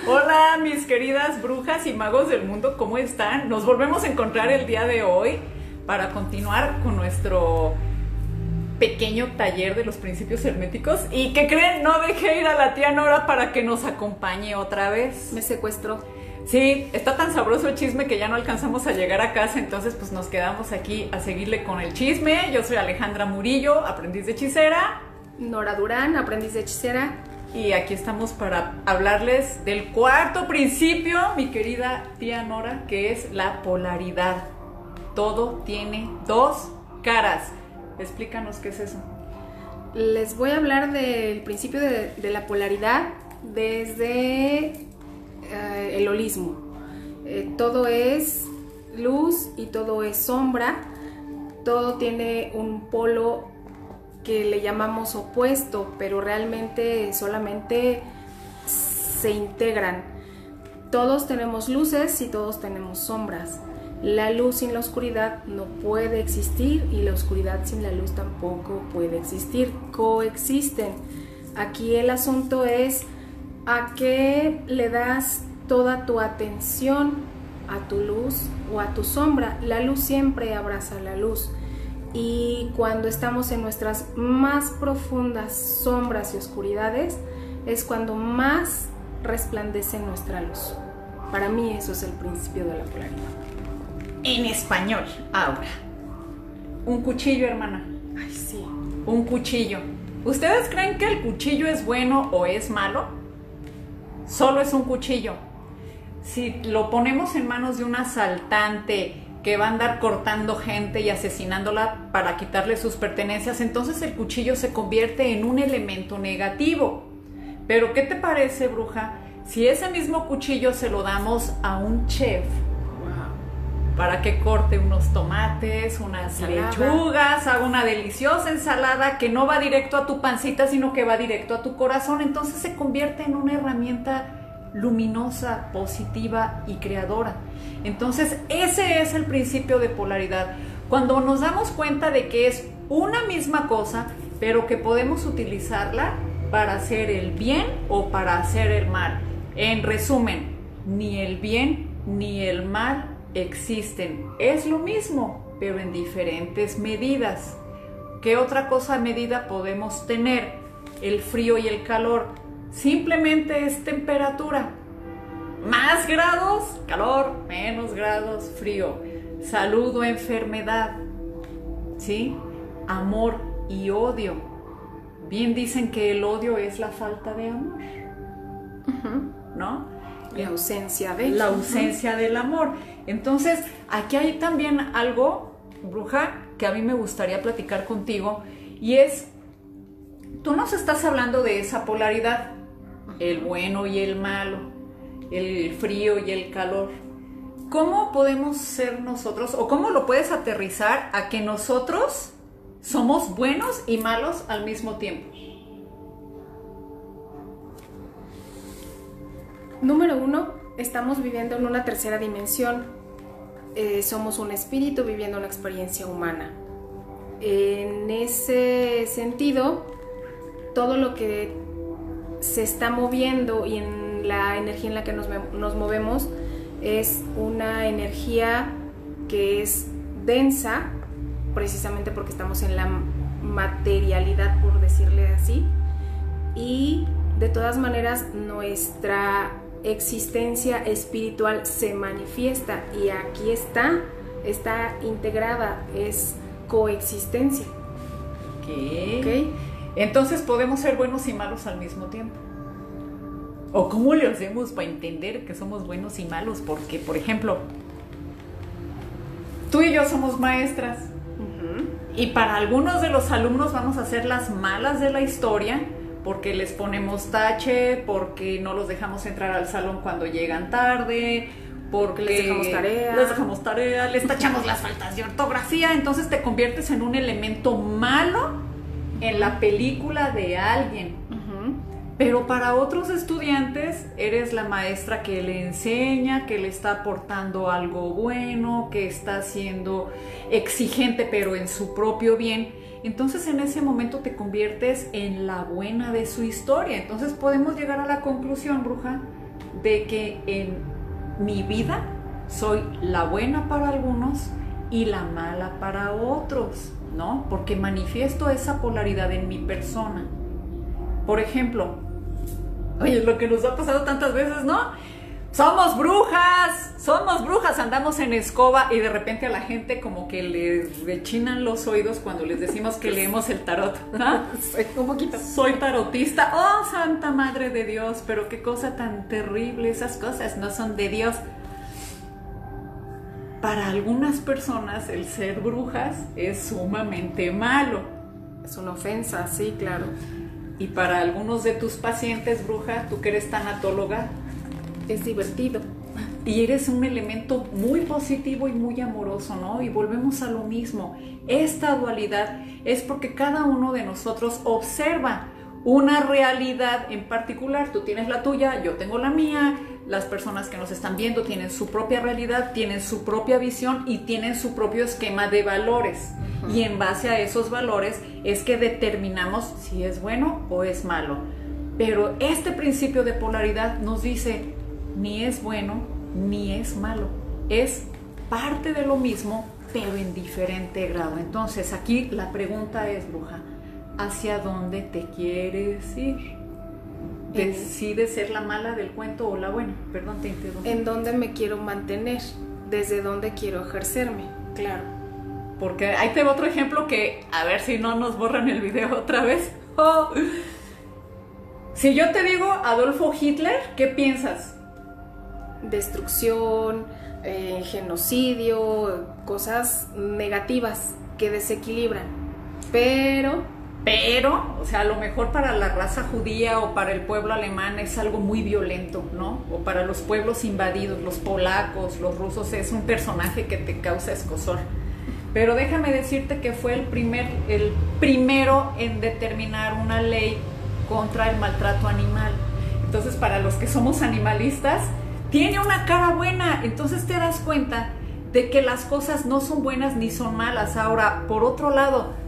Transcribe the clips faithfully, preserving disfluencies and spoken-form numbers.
Hola, mis queridas brujas y magos del mundo, ¿cómo están? Nos volvemos a encontrar el día de hoy para continuar con nuestro pequeño taller de los principios herméticos. ¿Y qué creen? No dejé ir a la tía Nora para que nos acompañe otra vez. Me secuestró. Sí, está tan sabroso el chisme que ya no alcanzamos a llegar a casa, entonces pues nos quedamos aquí a seguirle con el chisme. Yo soy Alejandra Murillo, aprendiz de hechicera. Nora Durán, aprendiz de hechicera. Y aquí estamos para hablarles del cuarto principio, mi querida tía Nora, que es la polaridad. Todo tiene dos caras. Explícanos qué es eso. Les voy a hablar del principio de, de la polaridad desde eh, el holismo. Eh, todo es luz y todo es sombra. Todo tiene un polo que le llamamos opuesto, pero realmente solamente se integran. Todos tenemos luces y todos tenemos sombras. La luz sin la oscuridad no puede existir y la oscuridad sin la luz tampoco puede existir. Coexisten. Aquí el asunto es a qué le das toda tu atención, a tu luz o a tu sombra. La luz siempre abraza la luz. Y cuando estamos en nuestras más profundas sombras y oscuridades, es cuando más resplandece nuestra luz. Para mí eso es el principio de la polaridad. En español, ahora. Un cuchillo, hermana. Ay, sí. Un cuchillo. ¿Ustedes creen que el cuchillo es bueno o es malo? Solo es un cuchillo. Si lo ponemos en manos de un asaltante que va a andar cortando gente y asesinándola para quitarle sus pertenencias, entonces el cuchillo se convierte en un elemento negativo. Pero ¿qué te parece, bruja, si ese mismo cuchillo se lo damos a un chef para que corte unos tomates, unas Ensalada. lechugas, haga una deliciosa ensalada que no va directo a tu pancita, sino que va directo a tu corazón? Entonces se convierte en una herramienta luminosa, positiva y creadora. Entonces ese es el principio de polaridad. Cuando nos damos cuenta de que es una misma cosa, pero que podemos utilizarla para hacer el bien o para hacer el mal. En resumen, ni el bien ni el mal existen. Es lo mismo, pero en diferentes medidas. ¿Qué otra cosa medida podemos tener? El frío y el calor. Simplemente es temperatura. Más grados, calor, menos grados, frío. Salud o enfermedad. ¿Sí? Amor y odio. Bien dicen que el odio es la falta de amor. Uh-huh. ¿No? La ausencia de... La ausencia uh-huh. del amor. Entonces, aquí hay también algo, bruja, que a mí me gustaría platicar contigo. Y es, tú nos estás hablando de esa polaridad. El bueno y el malo, el frío y el calor. ¿Cómo podemos ser nosotros, o cómo lo puedes aterrizar a que nosotros somos buenos y malos al mismo tiempo? Número uno, estamos viviendo en una tercera dimensión. Eh, somos un espíritu viviendo una experiencia humana. En ese sentido, todo lo que se está moviendo y en la energía en la que nos, nos movemos es una energía que es densa, precisamente porque estamos en la materialidad, por decirle así, y de todas maneras nuestra existencia espiritual se manifiesta y aquí está, está integrada, es coexistencia. ¿Qué? ¿Okay? Entonces podemos ser buenos y malos al mismo tiempo. ¿O cómo le hacemos para entender que somos buenos y malos? Porque, por ejemplo, tú y yo somos maestras. Uh-huh. Y para algunos de los alumnos vamos a ser las malas de la historia, porque les ponemos tache, porque no los dejamos entrar al salón cuando llegan tarde, porque les dejamos tarea, les dejamos tarea, les tachamos las faltas de ortografía. Entonces te conviertes en un elemento malo en la película de alguien. Uh-huh. Pero para otros estudiantes eres la maestra que le enseña, que le está aportando algo bueno, que está siendo exigente pero en su propio bien. Entonces en ese momento te conviertes en la buena de su historia. Entonces podemos llegar a la conclusión, bruja, de que en mi vida soy la buena para algunos y la mala para otros, ¿no? Porque manifiesto esa polaridad en mi persona. Por ejemplo, oye, lo que nos ha pasado tantas veces, ¿no? Somos brujas, somos brujas, andamos en escoba y de repente a la gente como que les rechinan los oídos cuando les decimos que leemos el tarot, ¿no? Un poquito. Soy tarotista. Oh, santa madre de Dios, pero qué cosa tan terrible, esas cosas no son de Dios. Para algunas personas el ser brujas es sumamente malo. Es una ofensa, sí, claro. Y para algunos de tus pacientes, bruja, tú que eres tanatóloga, es divertido. Y eres un elemento muy positivo y muy amoroso, ¿no? Y volvemos a lo mismo. Esta dualidad es porque cada uno de nosotros observa una realidad en particular. Tú tienes la tuya, yo tengo la mía. Las personas que nos están viendo tienen su propia realidad, tienen su propia visión y tienen su propio esquema de valores. Uh-huh. Y en base a esos valores es que determinamos si es bueno o es malo. Pero este principio de polaridad nos dice, ni es bueno ni es malo. Es parte de lo mismo, pero en diferente grado. Entonces aquí la pregunta es, bruja, ¿hacia dónde te quieres ir? ¿Decides ser la mala del cuento o la buena? Perdón, te interrumpo. ¿En dónde me quiero mantener? ¿Desde dónde quiero ejercerme? Claro. Porque ahí te va otro ejemplo que, a ver si no nos borran el video otra vez. Oh. Si yo te digo Adolfo Hitler, ¿qué piensas? Destrucción, eh, genocidio, cosas negativas que desequilibran. Pero... Pero, o sea, a lo mejor para la raza judía o para el pueblo alemán es algo muy violento, ¿no? O para los pueblos invadidos, los polacos, los rusos, es un personaje que te causa escozor. Pero déjame decirte que fue el, primer, el primero en determinar una ley contra el maltrato animal. Entonces, para los que somos animalistas, tiene una cara buena. Entonces te das cuenta de que las cosas no son buenas ni son malas. Ahora, por otro lado,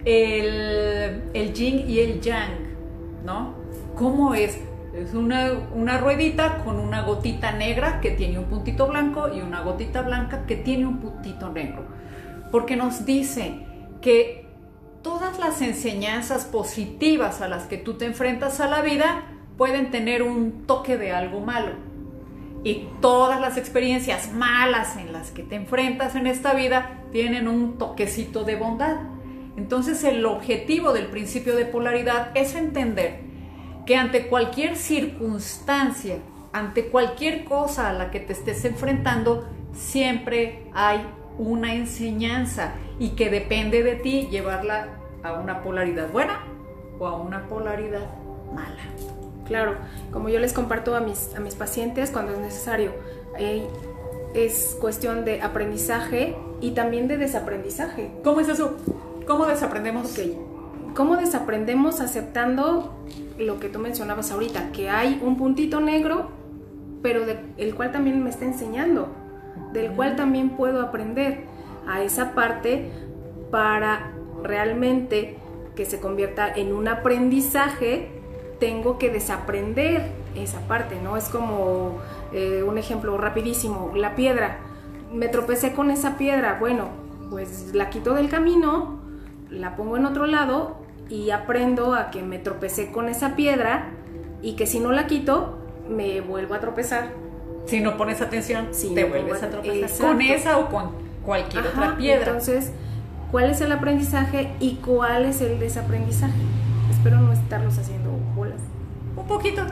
El, el yin y el yang, ¿no? ¿Cómo es? Es una, una ruedita con una gotita negra que tiene un puntito blanco y una gotita blanca que tiene un puntito negro. Porque nos dice que todas las enseñanzas positivas a las que tú te enfrentas a la vida pueden tener un toque de algo malo. Y todas las experiencias malas en las que te enfrentas en esta vida tienen un toquecito de bondad. Entonces el objetivo del principio de polaridad es entender que ante cualquier circunstancia, ante cualquier cosa a la que te estés enfrentando, siempre hay una enseñanza y que depende de ti llevarla a una polaridad buena o a una polaridad mala. Claro, como yo les comparto a mis, a mis pacientes cuando es necesario, eh, es cuestión de aprendizaje y también de desaprendizaje. ¿Cómo es eso? ¿Cómo desaprendemos? Okay. ¿Cómo desaprendemos aceptando lo que tú mencionabas ahorita? Que hay un puntito negro, pero de, el cual también me está enseñando, del cual también puedo aprender a esa parte para realmente que se convierta en un aprendizaje. Tengo que desaprender esa parte, ¿no? Es como eh, un ejemplo rapidísimo, la piedra. Me tropecé con esa piedra, bueno, pues la quito del camino, la pongo en otro lado y aprendo a que me tropecé con esa piedra y que si no la quito, me vuelvo a tropezar. Si no pones atención, si te no vuelves a tropezar. Exacto. Con esa o con cualquier Ajá, otra piedra. Entonces, ¿cuál es el aprendizaje y cuál es el desaprendizaje? Espero no estarlos haciendo bolas. Un poquito.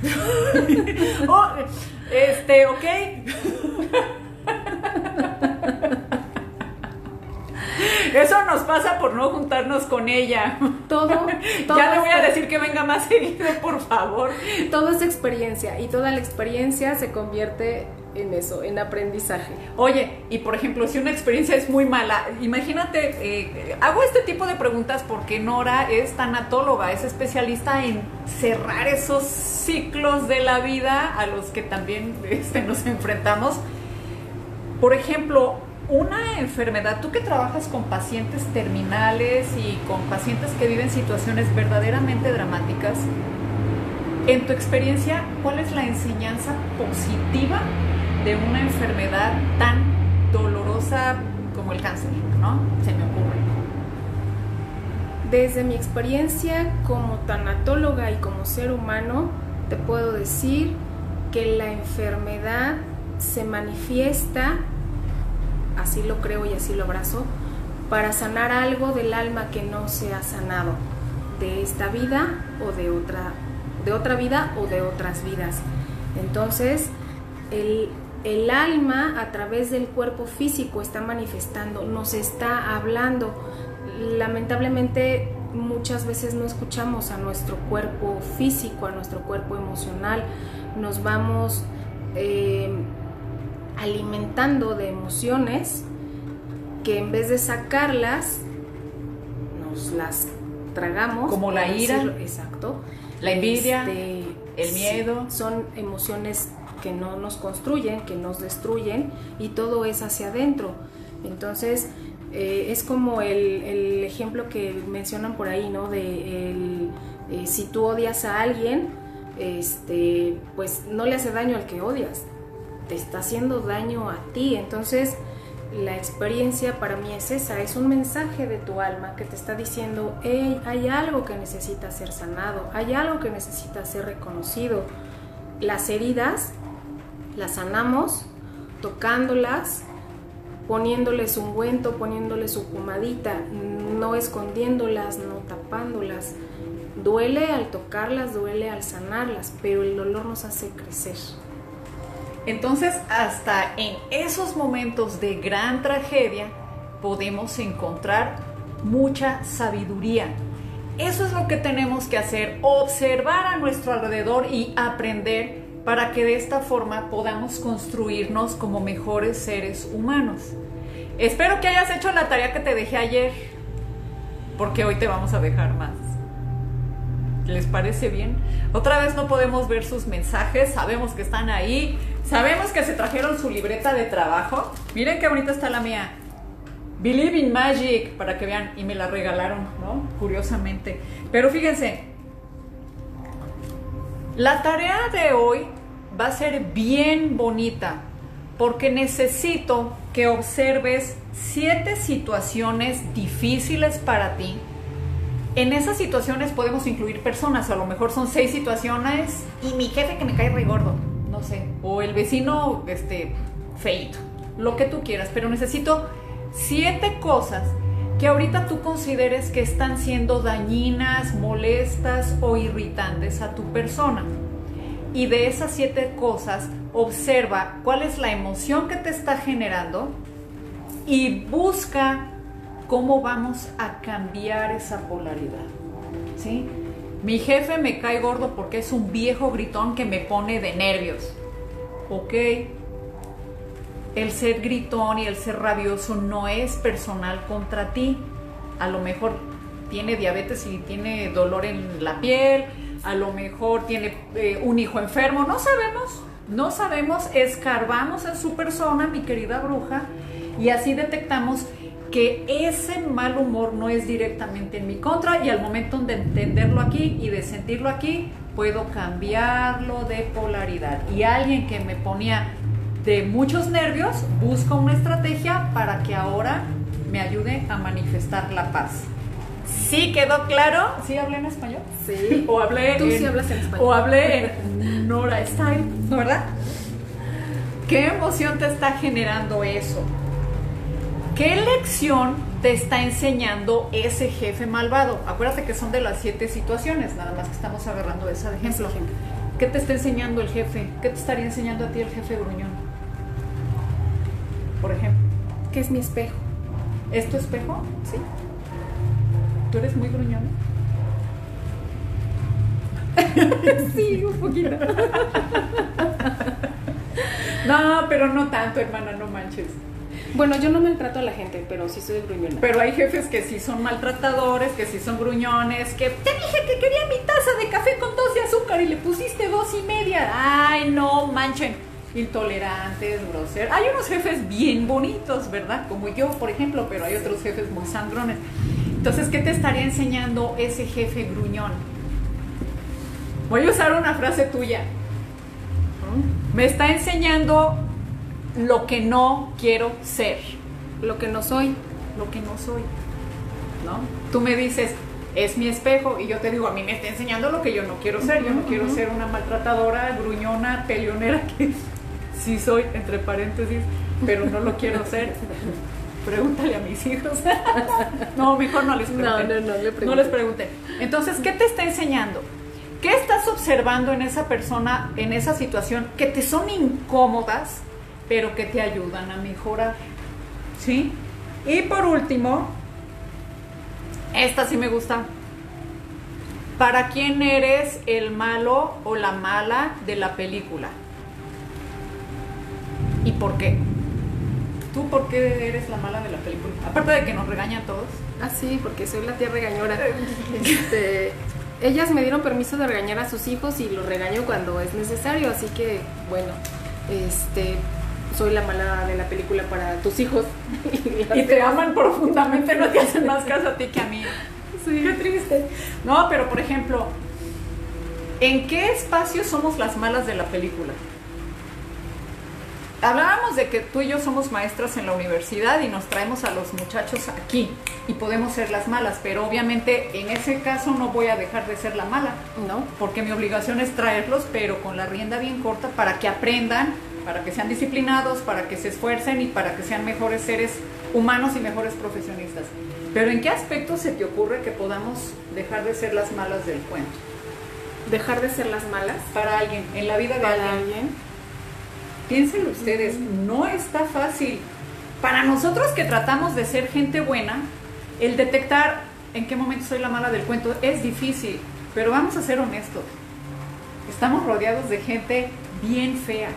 oh, este, ok. Eso nos pasa por no juntarnos con ella. Todo, todo ya le voy a es, decir que venga más seguido, por favor. Todo es experiencia y toda la experiencia se convierte en eso, en aprendizaje. Oye, y por ejemplo, si una experiencia es muy mala, imagínate, eh, hago este tipo de preguntas porque Nora es tanatóloga, es especialista en cerrar esos ciclos de la vida a los que también este, nos enfrentamos. Por ejemplo, una enfermedad, tú que trabajas con pacientes terminales y con pacientes que viven situaciones verdaderamente dramáticas, En tu experiencia, ¿cuál es la enseñanza positiva de una enfermedad tan dolorosa como el cáncer, ¿no? Se me ocurre. Desde mi experiencia como tanatóloga y como ser humano, te puedo decir que la enfermedad se manifiesta, así lo creo y así lo abrazo, para sanar algo del alma que no se ha sanado, de esta vida o de otra, de otra vida o de otras vidas. Entonces, el, el alma a través del cuerpo físico está manifestando, nos está hablando. Lamentablemente muchas veces no escuchamos a nuestro cuerpo físico, a nuestro cuerpo emocional, nos vamos eh, alimentando de emociones que en vez de sacarlas nos las tragamos. Como la ira, decirlo, exacto, la envidia, este, el miedo. Sí, son emociones que no nos construyen, que nos destruyen, y todo es hacia adentro. Entonces eh, es como el, el ejemplo que mencionan por ahí, ¿no? De el, eh, si tú odias a alguien, este, pues no le hace daño al que odias, te está haciendo daño a ti. Entonces la experiencia para mí es esa, es un mensaje de tu alma que te está diciendo, hey, hay algo que necesita ser sanado, hay algo que necesita ser reconocido. Las heridas las sanamos tocándolas, poniéndoles ungüento, poniéndoles su pomadita, no escondiéndolas, no tapándolas. Duele al tocarlas, duele al sanarlas, pero el dolor nos hace crecer. Entonces, hasta en esos momentos de gran tragedia podemos encontrar mucha sabiduría. Eso es lo que tenemos que hacer, observar a nuestro alrededor y aprender para que de esta forma podamos construirnos como mejores seres humanos. Espero que hayas hecho la tarea que te dejé ayer, porque hoy te vamos a dejar más. ¿Les parece bien? Otra vez no podemos ver sus mensajes, sabemos que están ahí, sabemos que se trajeron su libreta de trabajo. Miren qué bonita está la mía. Believe in Magic, para que vean, y me la regalaron, ¿no? Curiosamente. Pero fíjense, la tarea de hoy va a ser bien bonita, porque necesito que observes siete situaciones difíciles para ti. En esas situaciones podemos incluir personas, a lo mejor son seis situaciones y mi jefe que me cae re gordo, no sé, o el vecino este, feito, lo que tú quieras, pero necesito siete cosas que ahorita tú consideres que están siendo dañinas, molestas o irritantes a tu persona. Y de esas siete cosas, observa cuál es la emoción que te está generando y busca cómo vamos a cambiar esa polaridad, ¿sí? Mi jefe me cae gordo porque es un viejo gritón que me pone de nervios. Ok, el ser gritón y el ser rabioso no es personal contra ti. A lo mejor tiene diabetes y tiene dolor en la piel, a lo mejor tiene eh, un hijo enfermo, no sabemos, no sabemos, escarbamos en su persona, mi querida bruja, y así detectamos que ese mal humor no es directamente en mi contra, y al momento de entenderlo aquí y de sentirlo aquí, puedo cambiarlo de polaridad. Y alguien que me ponía de muchos nervios, busca una estrategia para que ahora me ayude a manifestar la paz. ¿Sí quedó claro? ¿Sí hablé en español? Sí. O hablé Tú en, sí hablas en español. O hablé en Nora Style, ¿no, verdad? ¿Qué emoción te está generando eso? ¿Qué lección te está enseñando ese jefe malvado? Acuérdate que son de las siete situaciones, nada más que estamos agarrando esa de ejemplo. ¿Qué te está enseñando el jefe? ¿Qué te estaría enseñando a ti el jefe gruñón? Por ejemplo. ¿Qué es mi espejo? ¿Es tu espejo? Sí. ¿Tú eres muy gruñón? Sí, un poquito. No, pero no tanto, hermana, no manches. Bueno, yo no maltrato a la gente, pero sí soy gruñona. Pero hay jefes que sí son maltratadores, que sí son gruñones, que te dije que quería mi taza de café con dos de azúcar y le pusiste dos y media. Ay, no manchen. Intolerantes, groseros. Hay unos jefes bien bonitos, ¿verdad? Como yo, por ejemplo, pero hay otros jefes muy sangrones. Entonces, ¿qué te estaría enseñando ese jefe gruñón? Voy a usar una frase tuya. Me está enseñando lo que no quiero ser. Lo que no soy. Lo que no soy, ¿no? Tú me dices, es mi espejo, y yo te digo, a mí me está enseñando lo que yo no quiero ser. Yo no quiero ser una maltratadora, gruñona, peleonera, que sí soy, entre paréntesis, pero no lo quiero ser. Pregúntale a mis hijos. No, mejor no les pregunte. No, no, no, le pregunte. No les pregunte. Entonces, ¿qué te está enseñando? ¿Qué estás observando en esa persona, en esa situación, que te son incómodas, pero que te ayudan a mejorar? ¿Sí? Y por último, esta sí me gusta. ¿Para quién eres el malo o la mala de la película? ¿Y por qué? ¿Tú por qué eres la mala de la película? Aparte de que nos regañan todos. Ah, sí, porque soy la tía regañora. Este, ellas me dieron permiso de regañar a sus hijos y los regaño cuando es necesario, así que, bueno, este... soy la mala de la película para tus hijos. Y te aman profundamente, no te hacen más caso a ti que a mí. Sí, qué triste. No, pero por ejemplo, ¿en qué espacio somos las malas de la película? Hablábamos de que tú y yo somos maestras en la universidad y nos traemos a los muchachos aquí y podemos ser las malas, pero obviamente en ese caso no voy a dejar de ser la mala, ¿no? Porque mi obligación es traerlos, pero con la rienda bien corta, para que aprendan, para que sean disciplinados, para que se esfuercen y para que sean mejores seres humanos y mejores profesionistas. Pero ¿en qué aspecto se te ocurre que podamos dejar de ser las malas del cuento? ¿Dejar de ser las malas? Para alguien, en la vida de ¿Para alguien. alguien? Piénsenlo ustedes, no está fácil. Para nosotros que tratamos de ser gente buena, el detectar en qué momento soy la mala del cuento es difícil, pero vamos a ser honestos. Estamos rodeados de gente bien fea.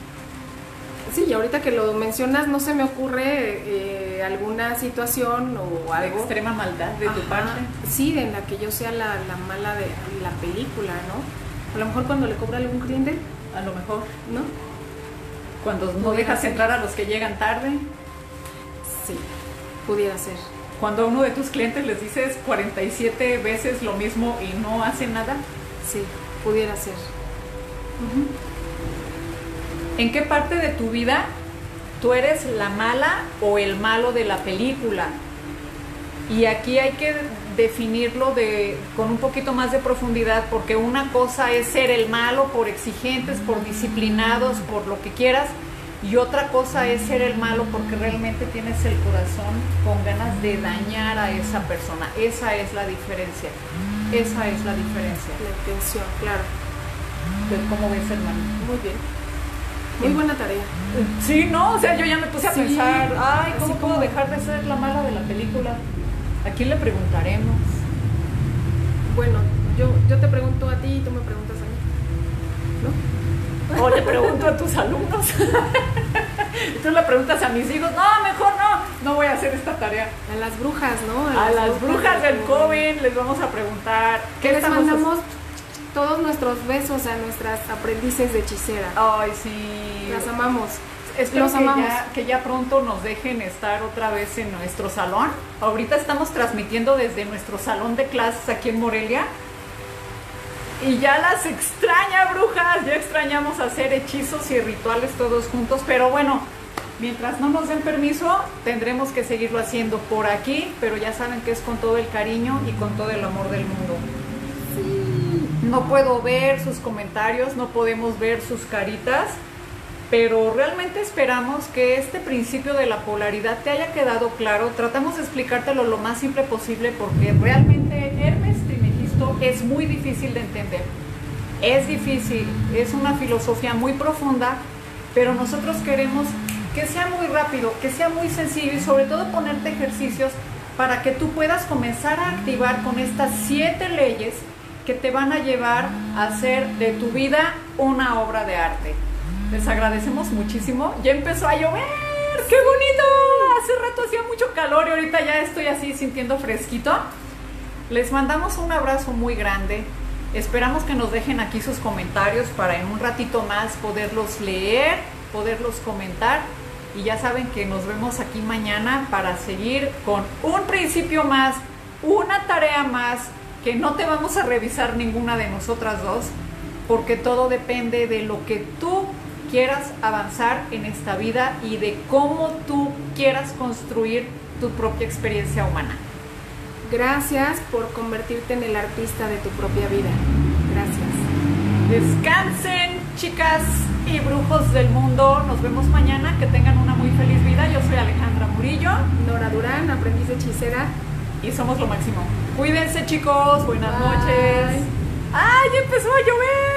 Sí, y ahorita que lo mencionas, no se me ocurre eh, alguna situación o algo. De extrema maldad de tu Ajá, parte. sí, en la que yo sea la, la mala de la película, ¿no? A lo mejor cuando le cobra algún cliente, A lo mejor. ¿no? Cuando no Pudiera dejas ser. entrar a los que llegan tarde. Sí, pudiera ser. Cuando a uno de tus clientes les dices cuarenta y siete veces lo mismo y no hace nada. Sí, pudiera ser. Uh-huh. ¿En qué parte de tu vida tú eres la mala o el malo de la película? Y aquí hay que definirlo de, con un poquito más de profundidad, porque una cosa es ser el malo por exigentes, por disciplinados, por lo que quieras, y otra cosa es ser el malo porque realmente tienes el corazón con ganas de dañar a esa persona. Esa es la diferencia. Esa es la diferencia. La intención, claro. Entonces, ¿cómo ves, hermano? Muy bien. Muy buena tarea. Sí, ¿no? O sea, yo ya me puse a Sí, pensar, ay, ¿cómo así puedo como- dejar de ser la mala de la película? ¿A quién le preguntaremos? Bueno, yo, yo te pregunto a ti y tú me preguntas a mí, ¿no? O le pregunto a tus alumnos. Y tú le preguntas a mis hijos, no, mejor no, no voy a hacer esta tarea. A las brujas, ¿no? A las brujas del del COVID les vamos a preguntar, ¿Qué les estamos mandamos? Todos nuestros besos a nuestras aprendices de hechicera. Ay, sí. Las amamos. Espero Los que amamos. ya, que ya pronto nos dejen estar otra vez en nuestro salón. Ahorita estamos transmitiendo desde nuestro salón de clases aquí en Morelia. Y ya las extraña, brujas. Ya extrañamos hacer hechizos y rituales todos juntos. Pero bueno, mientras no nos den permiso, tendremos que seguirlo haciendo por aquí. Pero ya saben que es con todo el cariño y con todo el amor del mundo. No puedo ver sus comentarios, no podemos ver sus caritas, pero realmente esperamos que este principio de la polaridad te haya quedado claro. Tratamos de explicártelo lo más simple posible porque realmente Hermes Trismegisto es muy difícil de entender. Es difícil, es una filosofía muy profunda, pero nosotros queremos que sea muy rápido, que sea muy sencillo y sobre todo ponerte ejercicios para que tú puedas comenzar a activar con estas siete leyes que te van a llevar a hacer de tu vida una obra de arte. Les agradecemos muchísimo. Ya empezó a llover. ¡Qué bonito! Hace rato hacía mucho calor y ahorita ya estoy así sintiendo fresquito. Les mandamos un abrazo muy grande. Esperamos que nos dejen aquí sus comentarios para en un ratito más poderlos leer, poderlos comentar. Y ya saben que nos vemos aquí mañana para seguir con un principio más, una tarea más, que no te vamos a revisar ninguna de nosotras dos, porque todo depende de lo que tú quieras avanzar en esta vida y de cómo tú quieras construir tu propia experiencia humana. Gracias por convertirte en el artista de tu propia vida. Gracias. Descansen, chicas y brujos del mundo. Nos vemos mañana. Que tengan una muy feliz vida. Yo soy Alejandra Murillo. Nora Durán, aprendiz de hechicera. Y somos lo máximo. Cuídense, chicos. Buenas Bye. noches. ¡Ay, empezó a llover!